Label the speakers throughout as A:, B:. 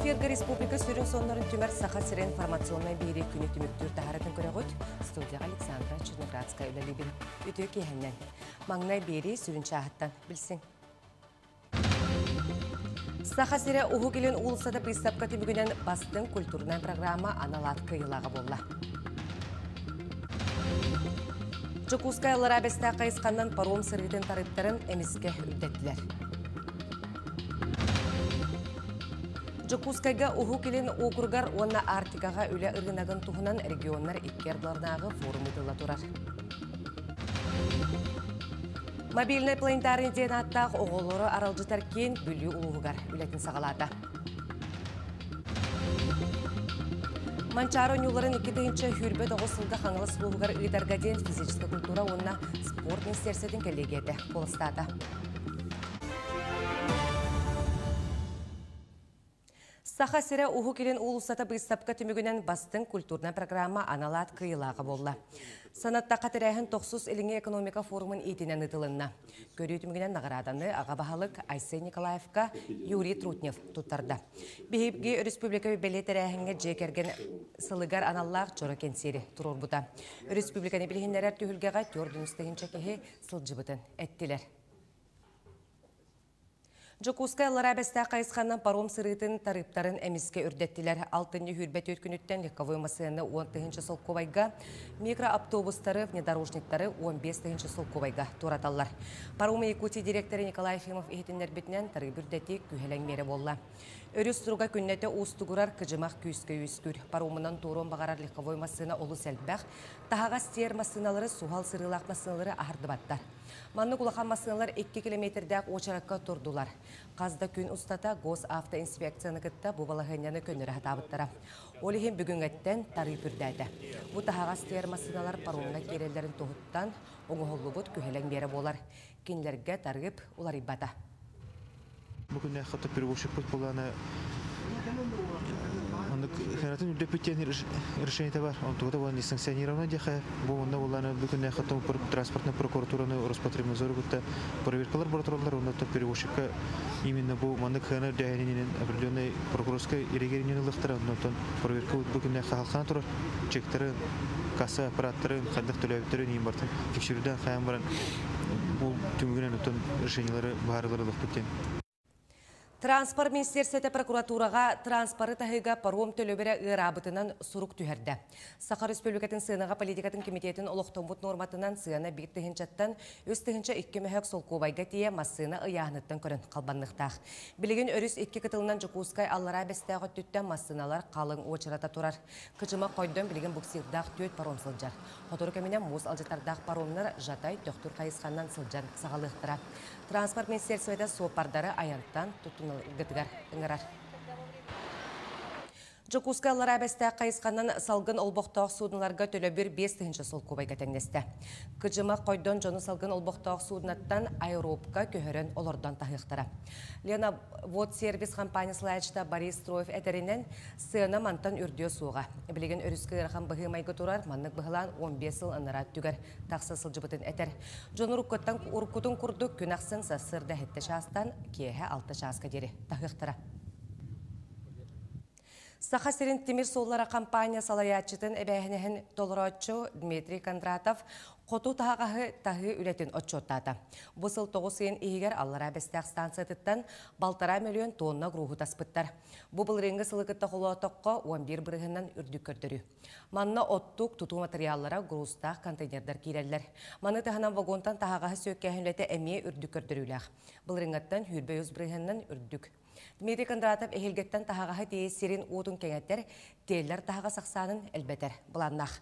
A: Эфирга республика сүрін сонларын түмір сақа сирен информационный бейрек күні түміктір тағаратын көріғыт. Студияға Александра Черноградская үлелебін өтеу кейіннен. Маңнай бейрек сүрін шағыттан білсін. Сақа сире ұғы келен ұлысады пристапқа түмігінен бастың культурнай программа аналат қиылаға болла. Жокускай Ларабеста қайысқаннан паром сырғытын тарыптарын әміске үддеттілер. Жокускайга ұғы келен оқырғар онна Артикаға өлі ұрғынағын тұғынан регионнар иккердларнағы форумы дұла тұрар. Мобильный планетарный ден аттақ оғылыры аралжытар кен бүлі ұлығығар үлетін сағалады. Манчаро нюларын 2-ші хүрбе 9 сылға қаңылы сұлығығар ұйдарға ден физическа культура онна спорт министерсетін коллегияды қолыстады. Саха сире ұғы келен ұлысата быстапқа түмігінен бастың культурна программа аналат қиылаға болла. Санатта қатырайын 9 еліңе экономика форумын етінен ұтылынна. Көрі түмігінен нағыраданы Ағабағалық Айсей Николаевка Юрий Трутнев тұттарды. Бейіпге республика белетер әхінге жекерген сылығар аналлақ жора кенсері тұрор бұта. Республиканы білгендерер түйілгеға 4-стігін чекеге сылжыбытын әттілер. Жокускай Ларабеста қайысқаннан паром сырытын тарыптарын әміске үрдеттілер. 6-ні хүрбет өткініттен легковой масыны 10-ші солковайға, микроавтобустары, внедорожниктары 15-ші солковайға тураталар. Паромы Якутия директоры Николай Ефимов ехетіндер бітінен тарып үрдетті күхелен мері болла. Өріс тұруға күннеті ұстығырар күжімақ күйіскі-үйіскүр. Паромынан турон бағарар легковой масыны олы сәлбәқ, тағаға стер масыналары, суғал сырылақ масыналары ағырды баттар. Манны кулахан масыналар 2 километрдәк очараққа тұрдылар. Қазда күн ұстата гос автоинспекцияны кітті бұбалағыняны көнірі хатабыттара. Олеген бүгін әттен тарып үрдәді. Бұ тағаға стер масыналар паромына керелерін тоғыттан оңғолы бұд күхелен бері болар. Кенлерге тарып олар ибата.
B: Бүгін әққаты перевозчик бұд боланы Хэнатын үдепеттен решение бар. Он тогда было несанкционировано деха. Бонда была бүгін әққаты транспортная прокуратураны Роспотребнадзор будто проверкалар бортолар, он это перевозчика именно был мандык хэнер дяйнинен определенной прокурорской ирегеринен лыхтара, но то проверка бүгін әққалқан тұрар чектары, касса аппараттары, хаддық төләбеттері нейін бартын тексеруден қаян баран бұл түмігінен өтін решениялары бағарылары лықпеттен.
A: Транспорт министерсеті прокуратураға транспорт тахыға паром төлөбері ғырабытынан сұрук түхерді. Сақар Республикатын сыйнаға политикатын комитетін олықтомбут норматынан сыйана бір тігіншаттан өз тігінші 2 мәхәк солқобайға тие массыйна ұяғыныттан көрін қалбанлықтақ. Білеген өріс 2 кытылынан Жокускай Ларабестағы түттен массыналар қалың очырата тұрар. Кычыма қойдың білеген бұқсиқдақ 4 паром сылжар. Хотору кәменен мұз алжытардақ паромнар жатай төқтір қайысқаннан сылжар сағалықтыра. Транспорт министерсеті сопардары аянттан тұттың гытыгар ыңырар. Жокускай Ларабеста қайысқаннан салғын олбоқтауық судынларға төлі бір 5-ші сол көбайға тәңнесті. Күджіма қойдон жоны салғын олбоқтауық судынаттан аэробқа көхірін олардан тахықтыра. Лена Вод сервис компаниясы лайчта Борис Строев әтерінен сыйына мантан үрдіо суға. Білеген өріскі ырған бұғымайғы тұрар, маннық бұғылан 15 сыл ынырат түгер тақсы сылжыбытын әтер. Жоны ұркутын күрдік күн ақсын сасырды әтті шастан кейе 6 шасқа дері тахықтыра. Саха сирин темир соллара компания салаячытын эбәһенеһен толороччу Дмитрий Кондратов қоту тағағы тағы үлетін отчоттады. Бұсыл 9 сыйын игер Ларабестақ станциятыттан балтара миллион тонна груху таспыттар. Бұл ренгі сылықытта қолуатыққа 11 бірігінен үрдік көрдірі. Манна оттук туту материаллара грустақ контейнердар кейлерлер. Маны тағынан вагонтан тағағы сөккәхінлеті әме үрдік көрдірілер. Бұл реңгаттан хүрбе өз бірігінен үрдік. Дмитрий Кондратов эхилгеттен тағаға тейі сирин уутун кеңеттер, тейлер тағаға сақсанын әлбетер. Бұланнақ.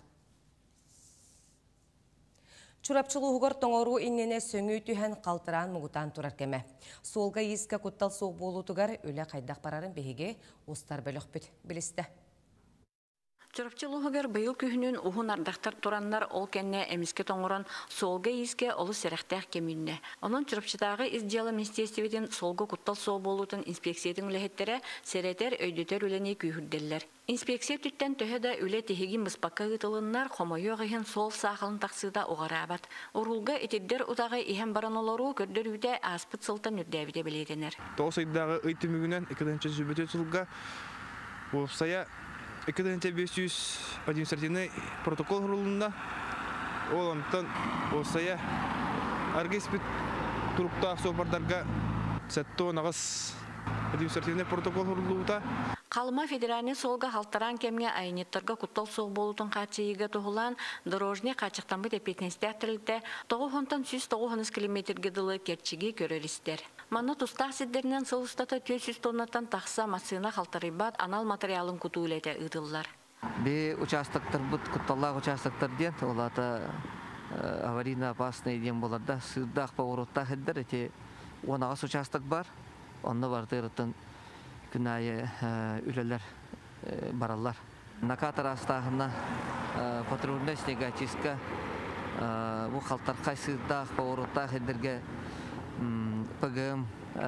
A: Чурапчылуғыр тоңору иннене сөңі түйен қалтыран мұғытан тұрар кеме. Солға ескі құттал соқ болутығар өлі қайдақ барарын бейге ұстар бөлік бүт білісті.
C: Чурапчылуғыр бұйыл күйінін ұғын ардақтар тұранлар ол кәнне әміске тоңырын солға еске олы сәріқтәқ кемінне. Onun чурапчытағы издиялы министерстветін солға құттал соқ болутын инспекциятың үләхеттері сәретер өйдетер үләне күйірделер. Инспекция түттен төхеді үлі тегеген мұспаққа ғытылынлар қомайы ғығын сол сақылын тақсыда оғарабат. Орулға етеддер ұдағы ихен баран олару көрдер үйде аспыт сылтан үрдәвіде білетенер.
B: Тоғысайдағы ұйтымығынан 2-ші сүбеті сұлға
D: Олсая 2500 административный протокол құрылында. Ол антон олсая аргеспит туруктаах собардарға сәтті нағыз административный протокол құрылуыта.
C: Қалыма федеральный солға халтаран кемге айнеттарға құттал соқ болутын қатшайыға тұғылан дорожне қачықтан бұд әпетнестер тірілді 900-900 километрге дылы керчіге көрерістер. Манна тұстақ сиддерінен сылыстата 400 тоннаттан тақса масына халтарыбат анал материалын күтулеті ұдылар.
E: Бе участоктар бұд құтталлақ участоктар ден, олата аварийно опасный ден боларда, сырдақ пауыруттақ әддер, әте онағас участок бар, онны бардырыттың күнайы үлелер баралар. Накатар астағына патрульная снегочистка, бұл қалтарқай сырдақ пауыруттақ әддерге ПГМ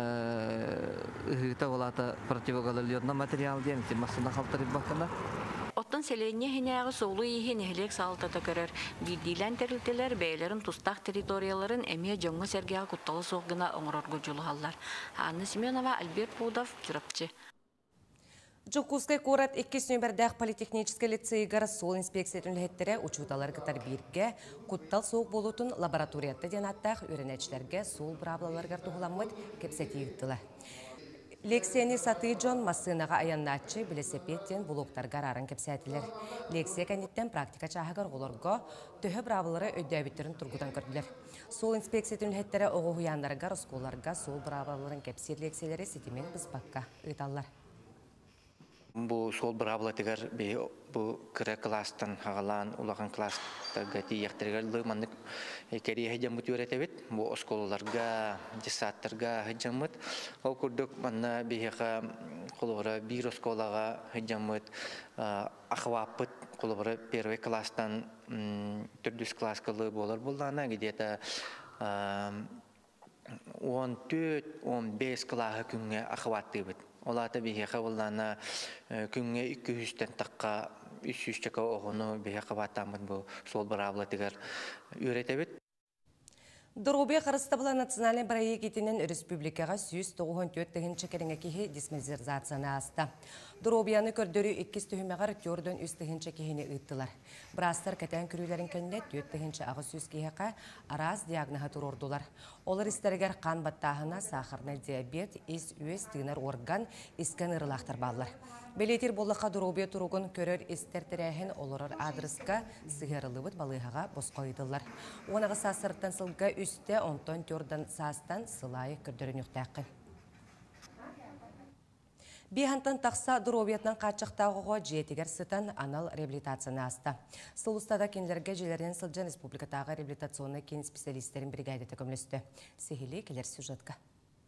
E: ұғыта олата противогололедный материал ден, масына қалтарып бақына.
C: Оттан селенне хинягы соолу ихи нехлек салтата көрөр. Бидилен терилтелер бейлерин тустак территорияларын эмие жоңго сергега кутталы соғгына оңорорго жолугаллар. Анна Семенова, Альберт Пудов, Чурапчы.
A: Жукускай корат 2 нөмірдәқ политехнический лицейгар сол инспекциятын ләхеттері учуталар кытар бирге куттал соқ болутын лабораториятты денаттақ өренәчләрге сол браблаларгар туғыламыд кепсеті егіттілі. Лексияны саты жон масынаға аяннатчы білесепеттен блоктаргар арын кепсәтілер. Лексия кәнеттен практика чағығар оларға төхі бравылары өйдәбіттерін тұрғыдан көрділер. Сол инспекциятын ләхеттері оғы хуянларғар осколарға сол бравыларын кепсер лексиялары сетімен бізбаққа ұйталар.
F: Бу сол бравлатыгар бу кыра класстан хагалан улаган класстарга тияктыргар лыманнык керие хеджамут юретебит бу осколларга десаттарга хеджамут ол курдук манна бихека колора бир осколага хеджамут ахвапыт колора первый класстан төрдүс класска лы болар булдана где-то 14-15 класска күнгө ахваттыбыт. Олата бихека буллана күнгө 200-тен такка 300 чака огону бихека батамын бу сол бравлатыгар үйретебит.
A: Доробия Харыстабыла национальный проектінен республикаға 194 кереңе кехе дисмезерзацияны аста. Доробияны көрдөрі 2 түхімеғар көрден 3 кехені ұйттылар. Брастар кәтен күрілерін кәнне 4 ағы сөз кехеқа араз диагнаға тұр ордулар. Олар істергер қан баттағына сахарны диабет, өз тығынар орган, искен ырылақтар балылар. Белетер болыққа Доробия тұрғын көрер істертірәхін оларар адресқа сығырылыбыт балығаға босқойдылар. Онаға сасырттан сылға үсті 14 састан сылайы көрдерін үқтәқін. Бейхантан тақса Доробиятнан қатшықтағыға жетігер сытан анал реабилитацияны аста. Сылыстада кенлерге желерден сылжан республикатағы реабилитационный кен специалистерін бригадеті көмілісті. Сехилі келер сюжетка.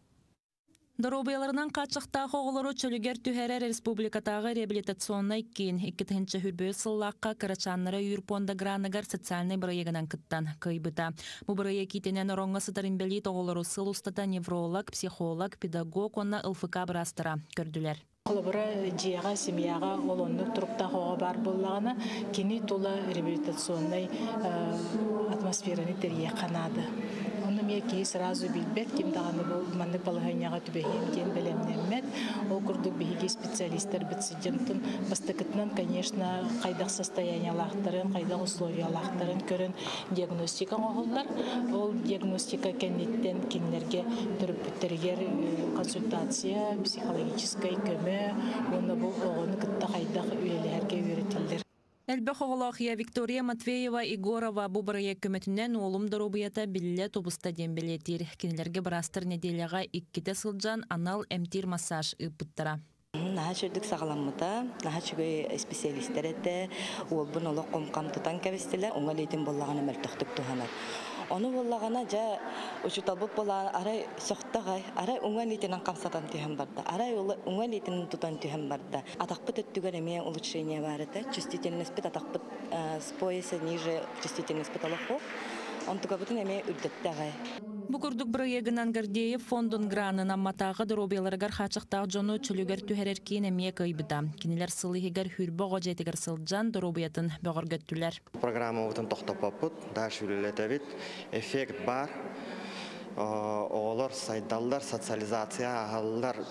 G: Доробияларынан қатшықтағы оғылары чөлігер түхәрі республикатағы реабилитационный кен 2-тінші хүрбөй сыллаққа қарачанлары юрпонда граныгар социальный проегінен кыттан кайбыта. Бұл проек етенен оронға сытарын белет оғылары сыл ұстата невролог, психолог, педагог, онна ылфыка бірастыра көрділер.
H: Олабыра жияға, семьяға, олонны тұрыптағы бар болағына кені тола реабилитационный атмосфераны терие қанады. Оны меки сразу билбет, кем дағаны бұл манды балығайняға түбейін кен білемнемет. Ол күрдік бейге специалистер бітсідентін бастықытынан, конечно, қайдақ состояниялақтарын, қайдақ условиялақтарын көрін диагностика оғылдар. Ол диагностика кәнеттен кенлерге түріп біттергер консультация, психологическай көмі, оны бұл оғыны күтті қайдақ үйелерге үйретілдер.
G: Әлбәқ оғылақия Виктория Матвеева Игорова бұл проект көмітінен олым Доробията білі тобыста дембелетер. Кенелерге бірастыр неделяға 2 сылжан анал әмтир массаж ұпыттыра.
I: Наха чөрдік сағаламыда, наха чөгөй специалистер әді, ол бұн олық қомқам тұтан кәбістілі, оңа лейтін болағаны мәртіқтік тұханар. Оны болағана жа ұшыталбып болағаны арай соқтағай, арай оңа лейтінен қамсатан түйен барды, арай оңа лейтінен тұтан түйен барды. Атақпыт өттігер әме улучшение барыды, чувствительность бит, атақпыт с пояса ниже чувствительность бит алақу, он тұға бұтын әме үрдеттағай.
G: Бұқырдық проегінен Гордеев фондын гранынан матағы Доробияларығар қачықтағы жону чөлігер түхәрер кейін әмие көйбіда. Кенелер сылығығар хүрбоға жетігер сылжан Доробиятын бұғыр көттілер.
J: Программа ұтын тоқтапапыд, даш үлелетевит, эффект бар, оғылар, сайдалдар, социализация ағалылар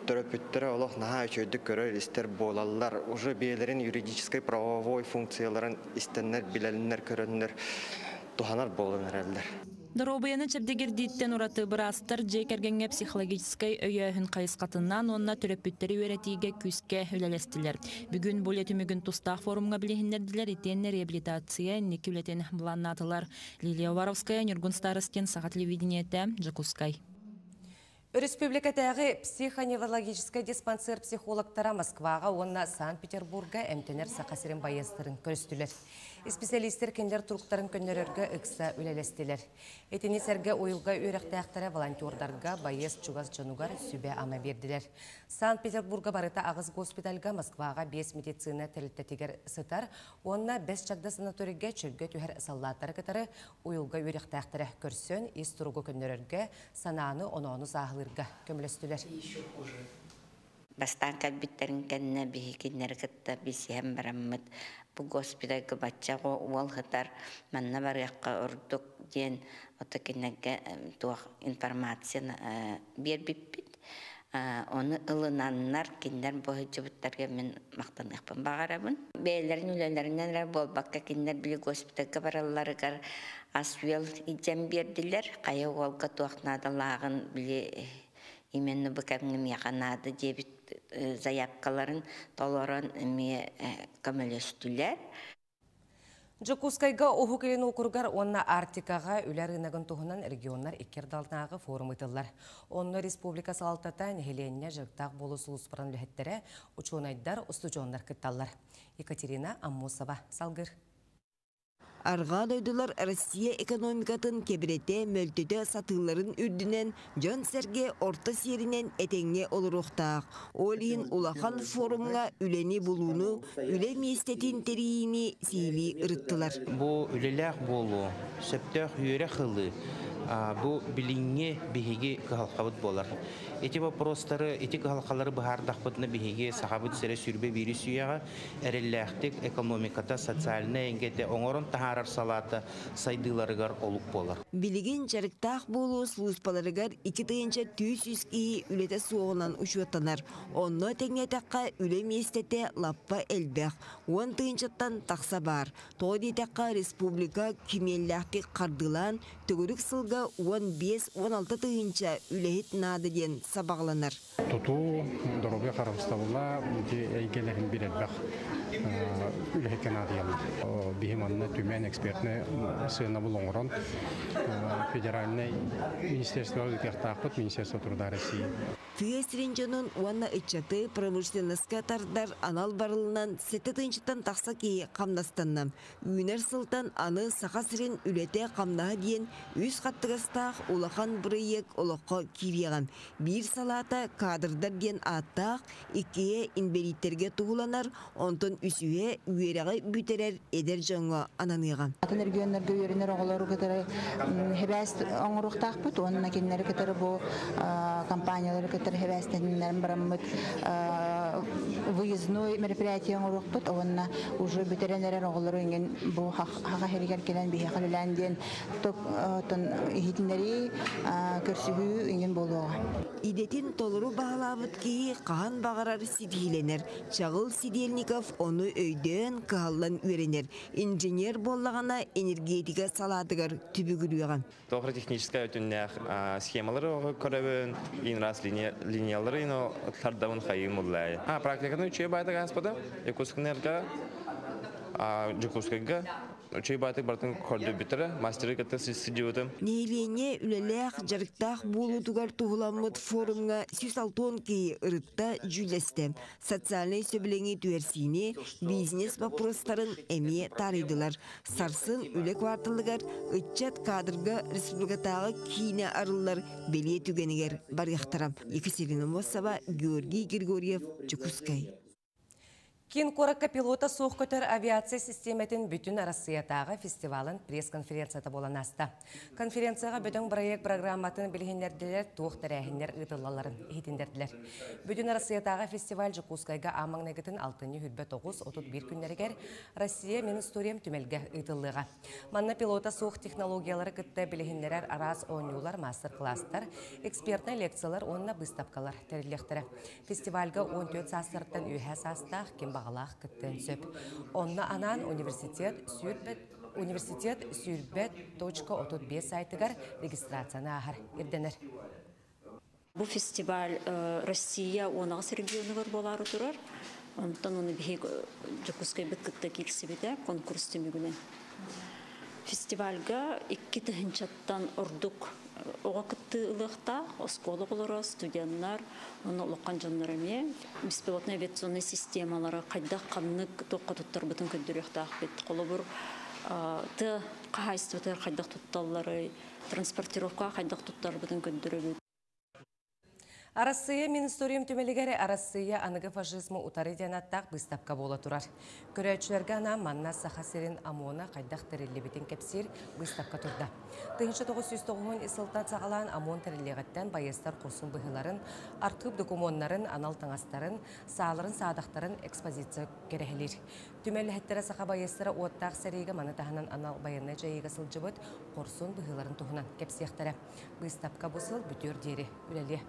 J: төрөпүттөрө олох наха үчөйдүк көрөр истер болалар. Уже биелерин юридической правовой функцияларын истеннер, билелиннер, көрөннер, туханар болын эрелдер.
G: Доробаяны чебдегердиттен ураты бырастар жекергенге психологической өйөһүн кайыскатынан онна төрөпүттери өретиге күске үлелестилер. Бүгүн булетүмүгүн тустак форумга билихиндердилер итенне реабилитация никүлетен бланнатылар. Лилия Варовская, Нюргун Старостин, Саха телевидениете, Жакускай.
A: Республикадагы психоневрологический диспансер психологтара Москвага, онна Санкт-Петербурга эмтенер сақасырын байыстырын көрістілер. Специалистер кендер туруктарын көннөрөргө ыкса үлелестилер. Этини серге ойылга үйректаяқтары волонтердарга байыз чугас жонугар сүбе ама бердилер. Санкт-Петербурга барыта ағыз госпитальга Москвага 5 медицина тәрілттетігер сытар, онна 5 чагда санаторийге чөлгө түхер саллаттары кытары ойылга үйректаяқтары көрсөн, ес туругу көннөрөргө сананы оны сағылырга көмілестілер.
K: Бастан кәлбіттерін кәнне бейкенер кітті бейсем бараммыд. Бұл госпитальға батчағы уал ғытар манна барыққа ұрдық ден отакенеге туақ информацияны бербіппіт. Оны ылынаннар кендер бұғы жыбыттарға мен мақтан ұқпын бағарабын. Бейлерін үлелерінен бол баққа кендер білі госпитальға бараларығар асуел идем берділер. Қайы уалға туақнадылағын білі именно быкамным яғанады дебит заявкаларын толорон ме көмөлөстүлөр.
A: Жакускайга оху келен окургар онна Арктикага үлер рыногын туһунан регионнар иккердалтнагы форум ытыллар. Онна республика салтата нехеленне жактак болу сулуспаран лехеттере учунайдар устужондар кытталлар. Екатерина Аммусова, Салгыр.
L: Арга дойдулар Россия экономикатын кебирете мөлтөтө сатыларын үрдүнен жон серге орта серинен этеңге олуруктаак. Олин улахан форумга үлени булууну, үле местетин терийини сили ырыттылар.
M: Бу үлелек болу, сөптөх үйрө хылы, бу билинге биһиги кыһалхабыт болар. Эти вопростары, эти кыһалхалары быһардахпытны биһиги сахабыт сере сүрбе бири сүйяга эреллэхтик экономиката социальный энгете оңорон тахарар салата сайдыларыгар олук болар.
L: Билигин жарыктаах болуу службаларыгар 2 тыйынча 200 кии үлете суогунан учуаттанар. Онно теңетакка үле местете лаппа элбэх. 10 тыйынчаттан такса бар. Тоодитакка республика кимеллахпи кардылан төгүрүк сылга 15-16 тыйынча үлехит нады ден сабагланар.
N: Туту доробе карабыстабыла эйгелехин бирелбэх үлехит надыял. Бихиманна түмен экспертны сына булоңрон федеральный министерство ыкыктаакпыт министерство труда России.
L: Фиестринжонун уанна ычаты промышленностька тардар анал барылынан 7 тыйынчаттан такса кии камнастаннам. Үйнер сылтан аны сахасырын үлете камнаға дейін үз қаттығыстақ улахан бұрыйек олыққа кирияған. Bir салата кадрдар ден аттақ, иккие инбериттерге туғыланар, онтон үсуе үйеріғі бүтерер едер жоңға ананыған.
O: Атын регионларга үйерінер оғылары кітары хебәст оңырықтақ бұд, оның әкенлері кітары бұл компаниялары кітары хебәстенлерін барамыд выездной мероприятие оңырық бұд, онына уже бүтеренлерін оғылары енген бұл хаға херігер келен бейе қалылан ден ихитинleri көрсүгүү инген болуга.
L: Идетин толуру бағалабыт ки қахан бағарар сидиленер. Чағыл Сидельников оны өйден кағалан үйренер. Инженер боллағана энергетика саладығар түбігіріған.
P: Тохротехническая өтіннәқ схемалары көребін, ин раз линиялары тардауын қайым ұллай. Практиканы үші байды ғаспады, екускінерға, жүкускіға, Учей батык бартын көрді бітірі, мастері кәтті сидиотым.
L: Нейлене үлелек жарықтақ болудугар туғыламыд форумға 106 кей ұрытта жүлесті. Социальный сөбіленгі түерсіне бизнес вопростарын әме таридылар. Сарсын үле кварталығар үтчат кадрға республикатағы кейіне арылар беле түгенігер барияқтарам. Екатерина Мосова, Георгий Григорьев, Чукускай.
A: Кин коракка пилота суох көтөр авиация системетін бүтін Россиятағы фестивалын пресс-конференцияты болан аста. Конференцияға бүтін проект программатын білгендерділер туық тәрәхіндер ұйтылаларын ехетіндерділер. Бүтін Россиятағы фестиваль Жукускайға амаңнегетін 6-9-31 күннерігер Россия Министориям түмелге ұйтылыға. Манна пилота суық технологиялары күтті білгендерер араз оңюлар, мастер-класстар, экспертный лекциялар, онына выставкалар тәрелектері. Фестивальға 14 састырттан үйе састақ, бағалақ күттен сөп. Онна анан университет сүрбет.35 сайтыгар регистрацияны ағар ерденер.
Q: Бұл фестиваль Россия 10 регионығыр болары тұрар. Онтан оны бейг Жукускай біткітті келсібеді конкурс түмігінен. Фестивальға 2 түхіншаттан ұрдық оға күтті ұлықта, осколығылары, студенттар, оны ұлыққан жанларыме, беспилотный авиационный системалары қайда қаннық тоққа тұттар бұтын көндіріқтақ бет. Қолы бұр қағайыстығытыр қайдақ тұтталары, транспортировка қайдақ тұттар бұтын көндірі бет.
A: Россия Министориум түмелігері Россия анығы фашизмы утары денаттақ бұстапқа бола тұрар. Көрәтшілерге ана манна сахасерин амуына қайдақ тәрелі бетін кәпсер бұстапқа тұрда. 1909 исылтан сағалан амуын тәрелегеттен байестар құрсын бұғыларын, арқып документарын, анал таңастарын, сағаларын садақтарын экспозиция керехелер. Түмелі сақа байестары оттақ сәрегі манытағынан анал байынны жайыға сылжыбыт құрсын бұғыларын тұғынан кәпсияқтары. Бұстапқа бұсыл бүтер дері үләле.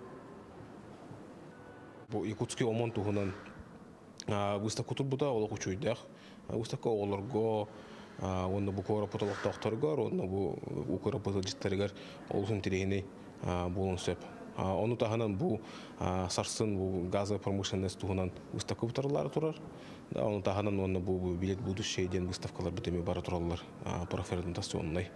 R: Бұл Якутский омон туғынан выставка тұрбыда олық үшүйдәқ. Выставка оларға, онда бұл көра поталықтақтарығар, онда бұл көра поталықтарығар олғын терейіне болын сөп. Оны тағынан бұл сарсын газы промышленность туғынан выставка бұтарлары тұрар. Оны тағынан оны бұл билет будущее ден выставкалар бітеме бары тұралылар проферентационный.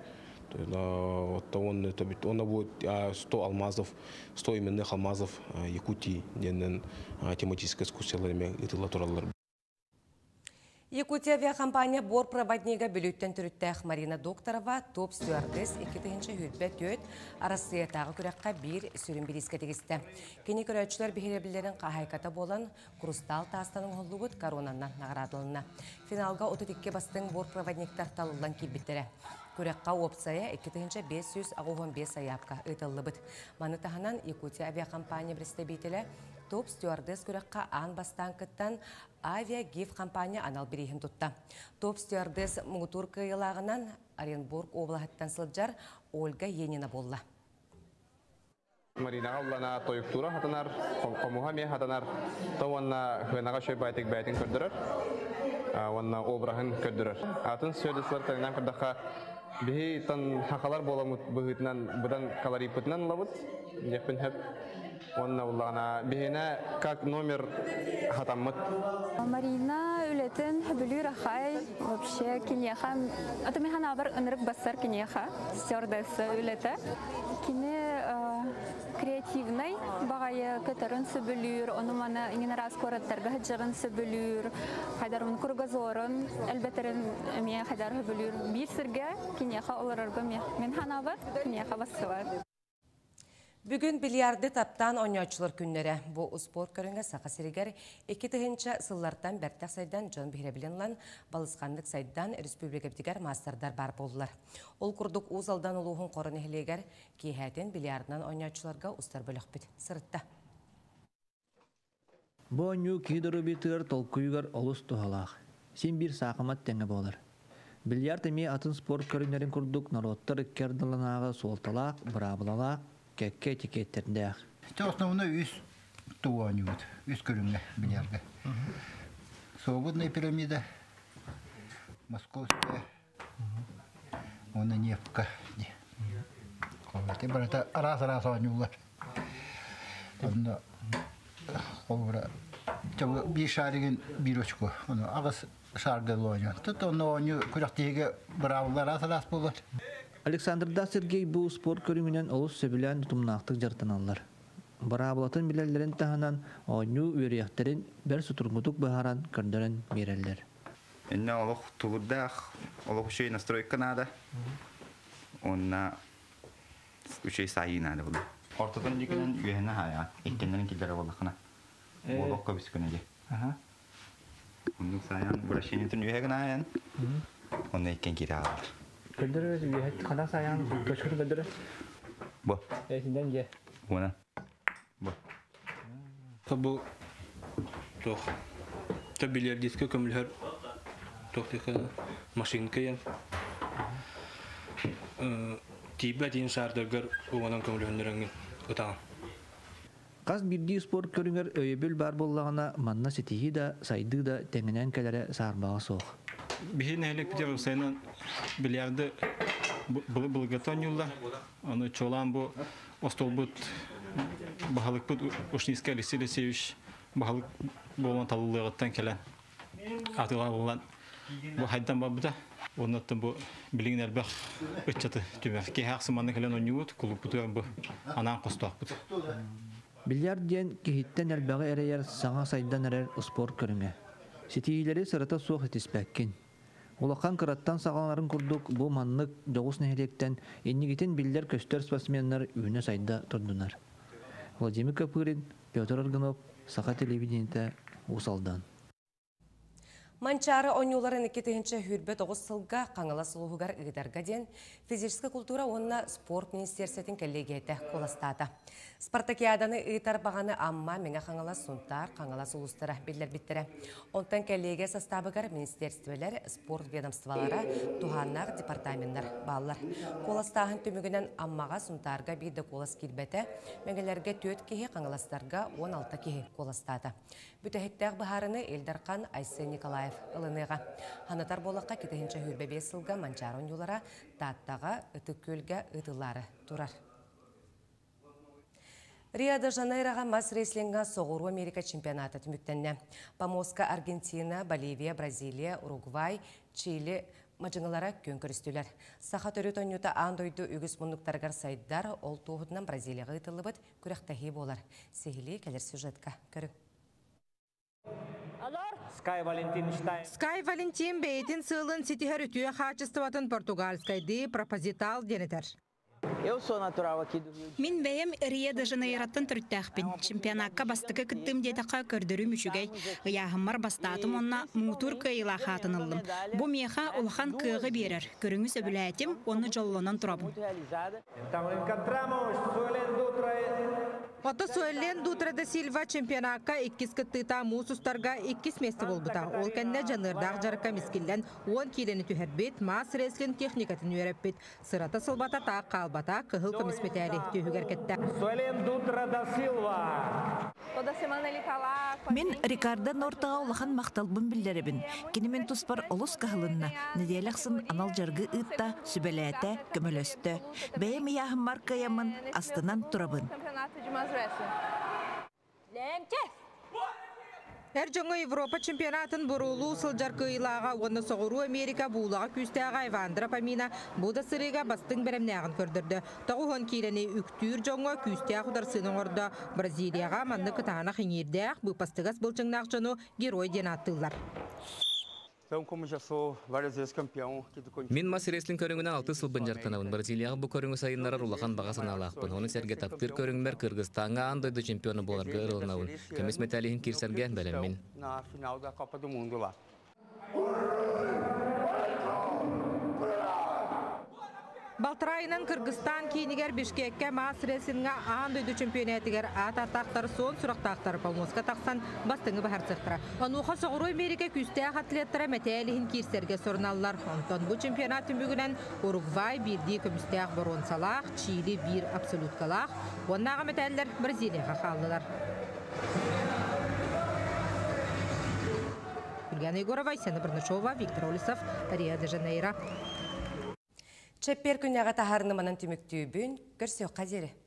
R: Он будет 100 алмазов, 100 именных алмазов Якутии, денен тематическая экскурсияларымен итылатуралар.
A: Якутия авиакомпания бортпроводнига бүліттен түріттәқ Марина Докторова топ стюардесс 2-ші хүрбет өт Россиятағы күрәққа бір сүрін біріске тегісті. Кені көрәтшілер бігеребілерін қағайқата болан Крустал таастаның ғолуғыт коронаннан нағырадылына. Финалға 32 бастың бортпроводниктар талылан кейбіттері. Күрәққа опцая 2-515 аяпқа ұйтылы бұд. Манытағынан Якутия авиакомпания представителі топ стюардесс күрәққа ан бастан күттан авиагиф компания анал бірейхін тұтта. Топ стюардесс мұғытур күйелағынан Оренбург облағыттан сылджар Ольга Енина болла.
P: Марина Аллана тойықтура хатанар, қомуға ме хатанар, тауанна ғынаға шөй байтық бәйтін көрдірір, уанна обрағын көрдірір. Атын сөйдісілер тәңнен көрдіға бейі тан хақалар боламыд бұғытынан бұдан каларипытынан лабыд, декпін хәп. Онна уллана бейіне как номер хатаммыд.
S: Марина үлетін бүлі рахай, вообще кенеха, атымехан абар ынырық басар кенеха, стюардессы үлеті. Кені креативный, бағайы көтерін сөбілір, оны маны еңін раз көраттарға ғыджығын сөбілір, қайдарымын күргазорын, әлбәтірін мен қайдар сөбілір. Bir сірге кенеха оларырғы мен ханабар, кенеха басылар.
A: Бүгін бильярды таптан ойнаушылар күннері. Бұл спорт көрінгі сақасырегер 2-ші сыллардан бәрттәқ сайдан жон бейребіленлан балысқандық сайдан республикабдігер мастардар бар болылар. Ол күрдік ұзалдан ұлуғын қорын әхілегер кейхәтен бильярдынан ойнаушыларға ұстар бөлік біт. Сырытта.
T: Бұл ойну кейдірі бетігер толқүйгер олыс тұғалақ. Сен бір сақымат тәңі болыр. Бильярд әме атын спорт көрінерін күрдік народтар керділінағы солталақ, бұрабылалақ, кәкке этикеттерінде ақ.
U: Основной үз туғаны өт, үз көрінгі бильярдға. Свободная пирамида, Московская, оны Невка. Это раз-раз ойнулар. Оны олғыра, бір шарыген бір очко, оны ағыз шарғыл ойнан. Тұт оны ойны күрақтегі бравылар раз-раз болар.
T: Александрда Сергей бұл спорт көріңінен олыс сөбілен тұтымнақтық жартаналар. Барабылатын білелерін тағынан ойну өрияқтерін бір сұтырмұдық бағаран көрдерін мерелер.
V: Инна олық тұлырдақ, олық үшей настройка нада, онна үшей сайы нада болды. Ортадан дегенен үйені хая, еттенлерін келдері болықына. Олық көбіс күнеде. Onun sayan burasını tün üye gnayan. Onun iken kira alır.
T: Köldürü üye kana sayan göçkür köldürü.
V: Bu.
T: Esinden ye.
V: Buna. Bu.
R: Bu toch tabiler diske kömülher toch tek maşinka yan. Tibe din sardagar uwanan kömülhönlerengin utan.
T: Qaz birdi spor körünger öyebül bar bollağına manna setihi da saydı da tenginen kelere sarbağa soğuk.
B: Bihin helek biter senin bilyardı bulgatan yolla. Onu çolan bu ostolbut bahalık bu uşniska liseli seviş bahalık bolan talılığıttan kelen. Atılar olan bu haydan babda ondan bu bilinler bak uçatı tümer ki her zamanı kelen oynuyut kulüp bu anan kostak bu.
T: Bilyar diyen kehitten elbağı ereyer sağa saydan erer spor körüne. Setihileri sırata soğuk etispekkin. Ulaqan kırattan sağanların kurduk bu manlık doğus nehelekten ennigitin biller köster spasimenler üne sayda turdunar. Vladimir Kapırin, Pyotr Organov, Sağa televidiyente Usaldan.
A: Манчары ойнуларын 2-нче хүрбет 9 сылга қаңыла сұлуғығар ұғыдарға ден физическа культура онына спорт министерсетін коллегияты қоластады. Спартакиаданы ұйтар бағаны амма меңа қаңыла сұнтар, қаңыла сұлыстары белдер біттірі. Онтан коллегия составығар министерствелер, спорт ведомствалары, туғаннақ департаменттер балылар. Қоластағын түмігінен аммаға сұнтарға бейді қолас келбеті, меңелерге 4 кеге қаңыластарға 16 кеге қоластады. Бүтәхеттәғ бұхарыны Элдарқан Айсы Николаев ылыныға. Ханатар болаққа 2-нче хүрбе 5 сылға манчар ойнулара таттаға үтіккөлге үтілары тұрар. Рио-де-Жанейроға мас рейслинга соғыру Америка чемпионаты түміктенне. Помоска, Аргентина, Боливия, Бразилия, Уругвай, Чили мажыңылара көн көрістілер. Сақа төрі тонюта андойды үгіс мұндықтарғар сайдар ол тоғытынан Бразилияға ұтылыбыт күректахи болар. Сегілі кәлер сюжетка көрі.
D: Скай Валентин бейтин сылын сетихер үтüе хачыстыватын португальскайды пропозитал денетер.
W: Мин бәйем Рио-де-Жанейроттан түрттәқпін. Чемпионатқа бастықы күттім детақа көрдірі мүшігей. Ғияғымар бастатым онна мұтур кайыла қатынылым. Бұ меха ұлхан кығы берер. Көріңіз өбіләтім, оны жоллынан тұрабым.
D: Ота Суэлен Дутра да Сильва чемпионатқа 2 кыттыта мусустарға 2 месті болбыта. Ол кәнне жанырдақ жарыққа мескілден 10 келені түхербет, мас реслин техникатын үйереппет. Сырата сылбата тақ қалбата кығыл көмесметәрі түйігер кетті.
X: Суэлен Дутра да Сильва.
Y: Мен Рикардо Нортаға олахан мақталбын білдеребін. Кенемен тұспар олыс қағылынна. Неделяқсын анал жарғы ұтта, сүбеләті, көмөлөсті. Бәйем яғым маркаямын астынан тұрабын.
D: Әр жаңы Европа чемпионатын бұрулу сылжар кыйлаға оны соғыру Америка бұлаға күстәға Ивандра Памина бұда сырыға бастың бәрімнәғын көрдірді. Тағуын кейлені үктүр жаңы күстәға құдар сының орда Бразилияға манны кытағына қиңердәқ бұпастығас бұлчыңнақ жону герой ден аттылар.
Z: Мен мас реслин көріңінен 6 сыл бұнжартанауын Бразилияға бұл көріңі сайынлары рулақан бағасын алақпын. Оны сәрге таптыр көріңмер Кыргызстанға андойды чемпионы боларға ұрылынауын. Көмес металлихін кирсерген бәлеммен.
D: Балтырайынан Кыргызстан кейінігер Бишкекке мас реслинға андойды чемпионетігер ат-аттақтар сон сұрақтақтар Помоска тақсан бастыңы бағар сықтыра. Онуға соғыру Америка күстәқ атлеттері мәтәліхін кирсерге сорналар. Онтон бұл чемпионатын бүгінен Уругвай бірді көмістәқ бұрон салақ, Чили бір абсолют қалақ, оннаға мәтәлілер Бразилияға қалдылар. Ульяна Егорова, Айсена Барнашова, Виктор Олесов, Рио-де-Жанейро.
A: Чеппер күнняға тахарны манан түміктүү бүн көрсөк қадері.